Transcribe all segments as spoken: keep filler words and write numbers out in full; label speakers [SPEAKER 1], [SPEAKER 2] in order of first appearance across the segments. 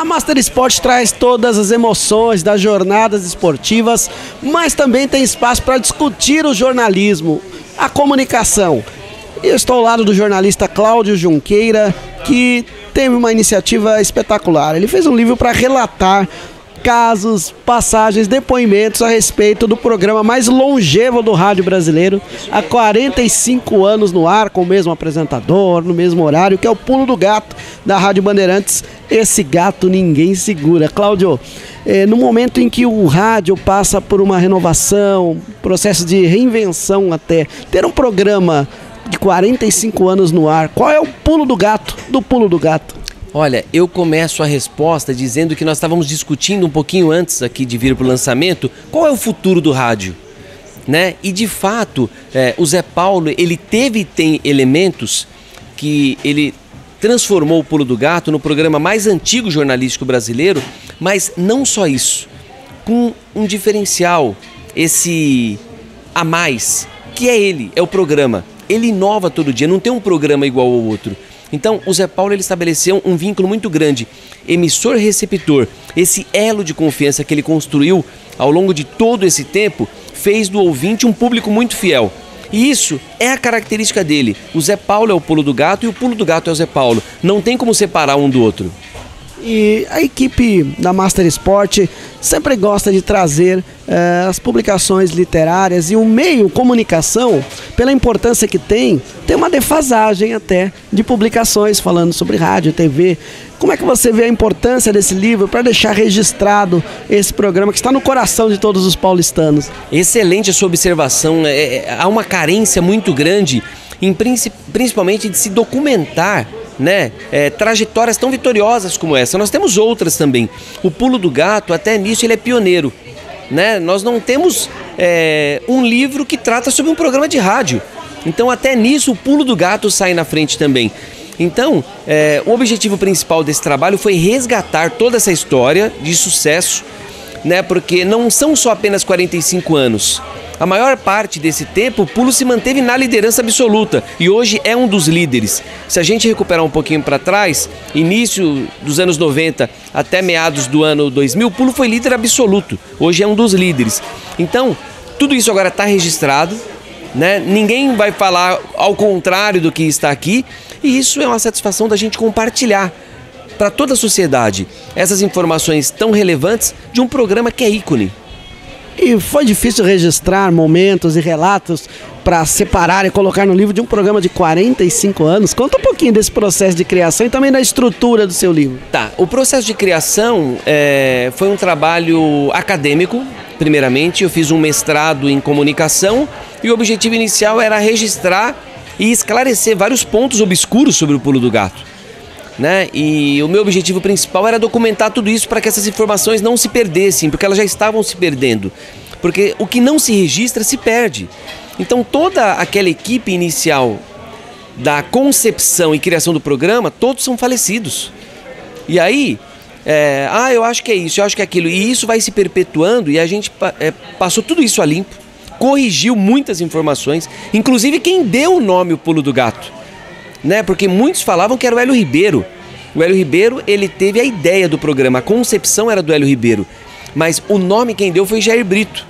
[SPEAKER 1] Master Sport traz todas as emoções das jornadas esportivas, mas também tem espaço para discutir o jornalismo, a comunicação. Eu estou ao lado do jornalista Cláudio Junqueira, que teve uma iniciativa espetacular. Ele fez um livro para relatar casos, passagens, depoimentos a respeito do programa mais longevo do rádio brasileiro, há quarenta e cinco anos no ar, com o mesmo apresentador, no mesmo horário, que é o Pulo do Gato, da Rádio Bandeirantes. Esse gato ninguém segura. Cláudio, eh, no momento em que o rádio passa por uma renovação, processo de reinvenção até, ter um programa de quarenta e cinco anos no ar, qual é o pulo do gato do Pulo do Gato?
[SPEAKER 2] Olha, eu começo a resposta dizendo que nós estávamos discutindo um pouquinho antes aqui de vir para o lançamento qual é o futuro do rádio, né? E de fato, é, o Zé Paulo, ele teve e tem elementos que ele transformou o Pulo do Gato no programa mais antigo jornalístico brasileiro, mas não só isso, com um diferencial, esse a mais, que é ele, é o programa. Ele inova todo dia, não tem um programa igual ao outro. Então, o Zé Paulo ele estabeleceu um vínculo muito grande, emissor-receptor. Esse elo de confiança que ele construiu ao longo de todo esse tempo fez do ouvinte um público muito fiel. E isso é a característica dele. O Zé Paulo é o Pulo do Gato e o Pulo do Gato é o Zé Paulo. Não tem como separar um do outro.
[SPEAKER 1] E a equipe da Master Sport sempre gosta de trazer eh, as publicações literárias, e o meio comunicação, pela importância que tem, tem uma defasagem até de publicações falando sobre rádio, T V. Como é que você vê a importância desse livro para deixar registrado esse programa que está no coração de todos os paulistanos?
[SPEAKER 2] Excelente a sua observação. É, é, há uma carência muito grande, em, principalmente de se documentar, né? É, trajetórias tão vitoriosas como essa. Nós temos outras também. O Pulo do Gato, até nisso, ele é pioneiro, né? Nós não temos é, um livro que trata sobre um programa de rádio. Então, até nisso, o Pulo do Gato sai na frente também. Então, é, o objetivo principal desse trabalho foi resgatar toda essa história de sucesso, né? Porque não são só apenas quarenta e cinco anos. A maior parte desse tempo, o Pulo se manteve na liderança absoluta e hoje é um dos líderes. Se a gente recuperar um pouquinho para trás, início dos anos noventa até meados do ano dois mil, o Pulo foi líder absoluto. Hoje é um dos líderes. Então, tudo isso agora está registrado, né? Ninguém vai falar ao contrário do que está aqui, e isso é uma satisfação da gente compartilhar para toda a sociedade essas informações tão relevantes de um programa que é ícone.
[SPEAKER 1] E foi difícil registrar momentos e relatos para separar e colocar no livro de um programa de quarenta e cinco anos. Conta um pouquinho desse processo de criação e também da estrutura do seu livro.
[SPEAKER 2] Tá, o processo de criação é, foi um trabalho acadêmico, primeiramente. Eu fiz um mestrado em comunicação e o objetivo inicial era registrar e esclarecer vários pontos obscuros sobre o Pulo do Gato, né? E o meu objetivo principal era documentar tudo isso para que essas informações não se perdessem, porque elas já estavam se perdendo. Porque o que não se registra se perde. Então toda aquela equipe inicial da concepção e criação do programa, todos são falecidos. E aí, é, ah, eu acho que é isso, eu acho que é aquilo. E isso vai se perpetuando, e a gente é, passou tudo isso a limpo, corrigiu muitas informações, inclusive quem deu o nome o Pulo do Gato, né? Porque muitos falavam que era o Hélio Ribeiro. O Hélio Ribeiro, ele teve a ideia do programa, a concepção era do Hélio Ribeiro, mas o nome quem deu foi Jair Brito,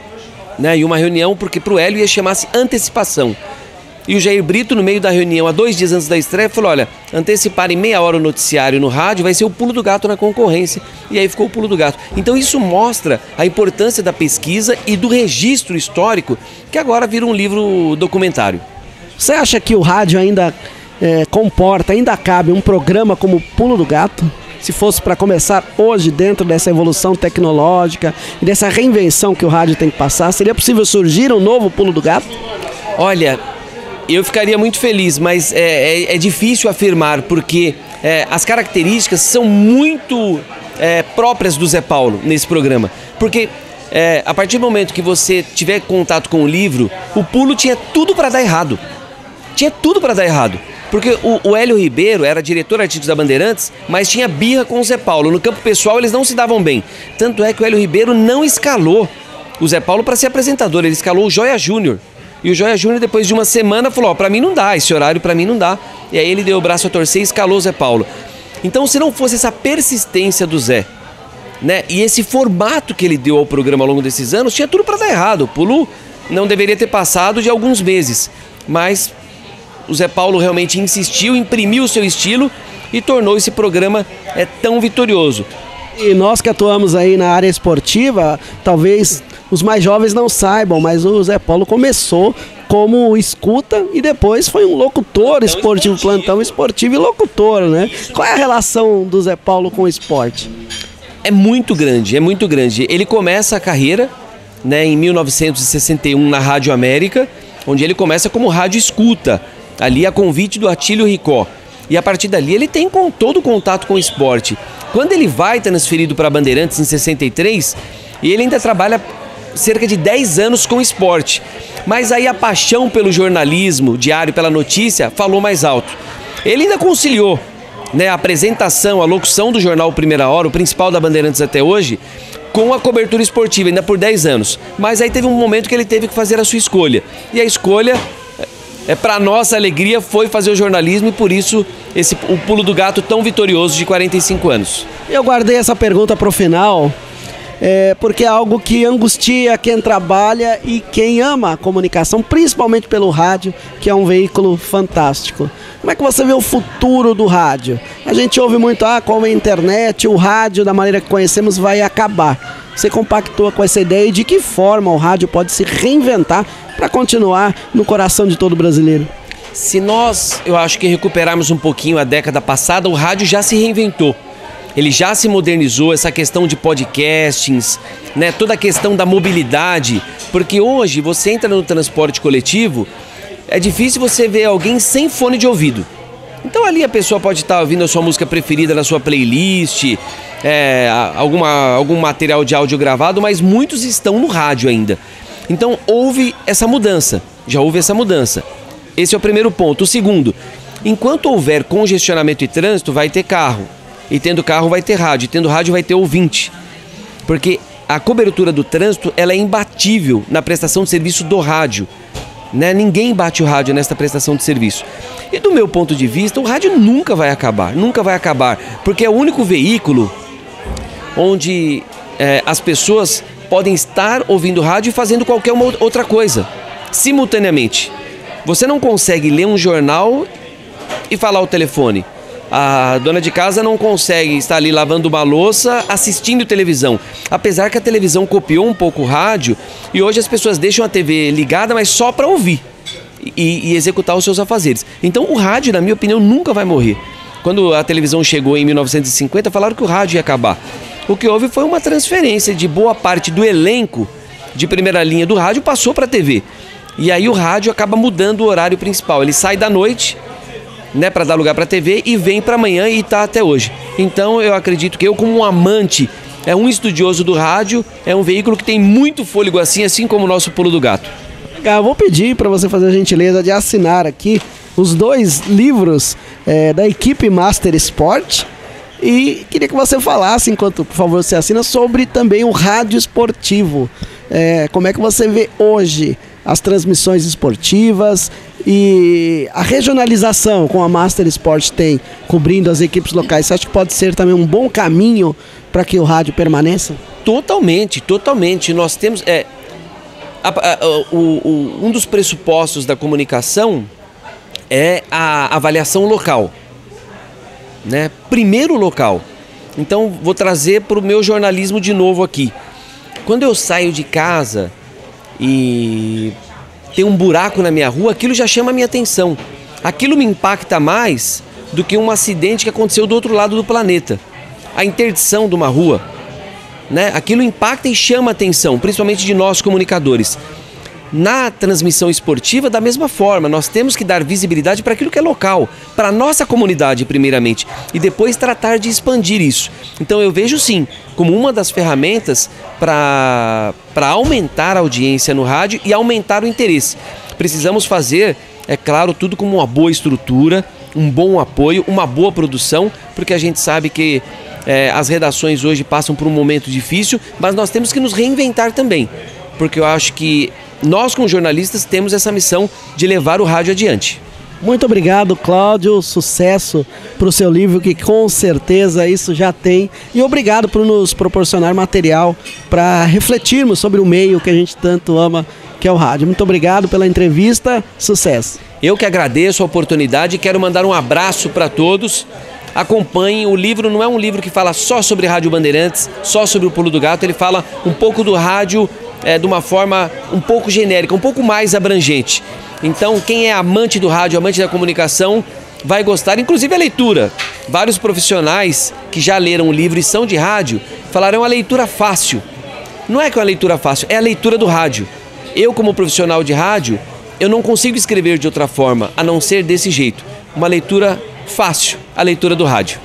[SPEAKER 2] né? E uma reunião, porque para o Hélio ia chamar-se Antecipação. E o Jair Brito, no meio da reunião, há dois dias antes da estreia, falou: olha, anteciparem meia hora o noticiário no rádio, vai ser o Pulo do Gato na concorrência. E aí ficou o Pulo do Gato. Então isso mostra a importância da pesquisa e do registro histórico, que agora vira um livro documentário.
[SPEAKER 1] Você acha que o rádio ainda é, comporta, ainda cabe um programa como o Pulo do Gato? Se fosse para começar hoje, dentro dessa evolução tecnológica e dessa reinvenção que o rádio tem que passar, seria possível surgir um novo Pulo do Gato?
[SPEAKER 2] Olha, eu ficaria muito feliz, mas é, é, é difícil afirmar, porque é, as características são muito é, próprias do Zé Paulo nesse programa. Porque é, a partir do momento que você tiver contato com o livro, o Pulo tinha tudo para dar errado. Tinha tudo para dar errado. Porque o, o Hélio Ribeiro era diretor artístico da Bandeirantes, mas tinha birra com o Zé Paulo. No campo pessoal eles não se davam bem. Tanto é que o Hélio Ribeiro não escalou o Zé Paulo para ser apresentador, ele escalou o Joia Júnior. E o Joia Júnior, depois de uma semana, falou: ó, pra mim não dá, esse horário pra mim não dá. E aí ele deu o braço a torcer e escalou o Zé Paulo. Então, se não fosse essa persistência do Zé, né, e esse formato que ele deu ao programa ao longo desses anos, tinha tudo para dar errado. O pulo não deveria ter passado de alguns meses, mas o Zé Paulo realmente insistiu, imprimiu o seu estilo e tornou esse programa é, tão vitorioso.
[SPEAKER 1] E nós que atuamos aí na área esportiva, talvez os mais jovens não saibam, mas o Zé Paulo começou como escuta e depois foi um locutor plantão esportivo, esportivo, plantão esportivo e locutor, né? Qual é a relação do Zé Paulo com o esporte?
[SPEAKER 2] É muito grande, é muito grande. Ele começa a carreira, né, em mil novecentos e sessenta e um na Rádio América, onde ele começa como rádio escuta, ali a convite do Atílio Ricó. E a partir dali ele tem com todo o contato com o esporte. Quando ele vai transferido para a Bandeirantes em sessenta e três, ele ainda trabalha cerca de dez anos com esporte. Mas aí a paixão pelo jornalismo diário, pela notícia, falou mais alto. Ele ainda conciliou, né, a apresentação, a locução do jornal Primeira Hora, o principal da Bandeirantes até hoje, com a cobertura esportiva, ainda por dez anos. Mas aí teve um momento que ele teve que fazer a sua escolha. E a escolha, é, para nossa alegria, foi fazer o jornalismo e por isso esse, o pulo do gato tão vitorioso de quarenta e cinco anos.
[SPEAKER 1] Eu guardei essa pergunta para o final, é, porque é algo que angustia quem trabalha e quem ama a comunicação, principalmente pelo rádio, que é um veículo fantástico. Como é que você vê o futuro do rádio? A gente ouve muito, ah, como a internet, o rádio, da maneira que conhecemos, vai acabar. Você compactua com essa ideia e de que forma o rádio pode se reinventar para continuar no coração de todo brasileiro?
[SPEAKER 2] Se nós, eu acho que recuperarmos um pouquinho a década passada, o rádio já se reinventou. Ele já se modernizou, essa questão de podcastings, né, toda a questão da mobilidade, porque hoje você entra no transporte coletivo, é difícil você ver alguém sem fone de ouvido. Então ali a pessoa pode estar ouvindo a sua música preferida na sua playlist, é, alguma, algum material de áudio gravado, mas muitos estão no rádio ainda. Então houve essa mudança, já houve essa mudança. Esse é o primeiro ponto. O segundo, enquanto houver congestionamento e trânsito, vai ter carro. E tendo carro vai ter rádio, e tendo rádio vai ter ouvinte. Porque a cobertura do trânsito ela é imbatível na prestação de serviço do rádio. Né? Ninguém bate o rádio nesta prestação de serviço. E do meu ponto de vista, o rádio nunca vai acabar, nunca vai acabar. Porque é o único veículo onde é, as pessoas podem estar ouvindo rádio e fazendo qualquer uma outra coisa, simultaneamente. Você não consegue ler um jornal e falar ao telefone. A dona de casa não consegue estar ali lavando uma louça, assistindo televisão. Apesar que a televisão copiou um pouco o rádio e hoje as pessoas deixam a T V ligada, mas só para ouvir e, e executar os seus afazeres. Então o rádio, na minha opinião, nunca vai morrer. Quando a televisão chegou em mil novecentos e cinquenta, falaram que o rádio ia acabar. O que houve foi uma transferência de boa parte do elenco de primeira linha do rádio passou para a T V. E aí o rádio acaba mudando o horário principal. Ele sai da noite, né, para dar lugar para a T V e vem para amanhã e está até hoje. Então eu acredito que eu, como um amante, é um estudioso do rádio, é um veículo que tem muito fôlego assim, assim como o nosso Pulo do Gato.
[SPEAKER 1] Eu vou pedir para você fazer a gentileza de assinar aqui os dois livros é, da equipe Master Sport e queria que você falasse, enquanto por favor você assina, sobre também o rádio esportivo. É, como é que você vê hoje as transmissões esportivas e a regionalização com a Master Sport tem, cobrindo as equipes locais? Você acha que pode ser também um bom caminho para que o rádio permaneça?
[SPEAKER 2] Totalmente, totalmente. Nós temos... É, a, a, o, o, um dos pressupostos da comunicação é a avaliação local. Né? Primeiro local. Então vou trazer para o meu jornalismo de novo aqui. Quando eu saio de casa e tem um buraco na minha rua, aquilo já chama a minha atenção. Aquilo me impacta mais do que um acidente que aconteceu do outro lado do planeta. A interdição de uma rua, né? Aquilo impacta e chama a atenção, principalmente de nós comunicadores. Na transmissão esportiva, da mesma forma, nós temos que dar visibilidade para aquilo que é local, para a nossa comunidade primeiramente, e depois tratar de expandir isso. Então eu vejo sim, como uma das ferramentas para para aumentar a audiência no rádio e aumentar o interesse. Precisamos fazer, é claro, tudo com uma boa estrutura, um bom apoio, uma boa produção, porque a gente sabe que é, as redações hoje passam por um momento difícil, mas nós temos que nos reinventar também, porque eu acho que nós, como jornalistas, temos essa missão de levar o rádio adiante.
[SPEAKER 1] Muito obrigado, Cláudio. Sucesso para o seu livro, que com certeza isso já tem. E obrigado por nos proporcionar material para refletirmos sobre o meio que a gente tanto ama, que é o rádio. Muito obrigado pela entrevista. Sucesso.
[SPEAKER 2] Eu que agradeço a oportunidade e quero mandar um abraço para todos. Acompanhem, o livro não é um livro que fala só sobre Rádio Bandeirantes, só sobre o Pulo do Gato, ele fala um pouco do rádio é, de uma forma um pouco genérica, um pouco mais abrangente. Então, quem é amante do rádio, amante da comunicação, vai gostar, inclusive a leitura. Vários profissionais que já leram o livro e são de rádio, falaram, é uma leitura fácil. Não é que é uma leitura fácil, é a leitura do rádio. Eu, como profissional de rádio, eu não consigo escrever de outra forma, a não ser desse jeito. Uma leitura fácil, a leitura do rádio.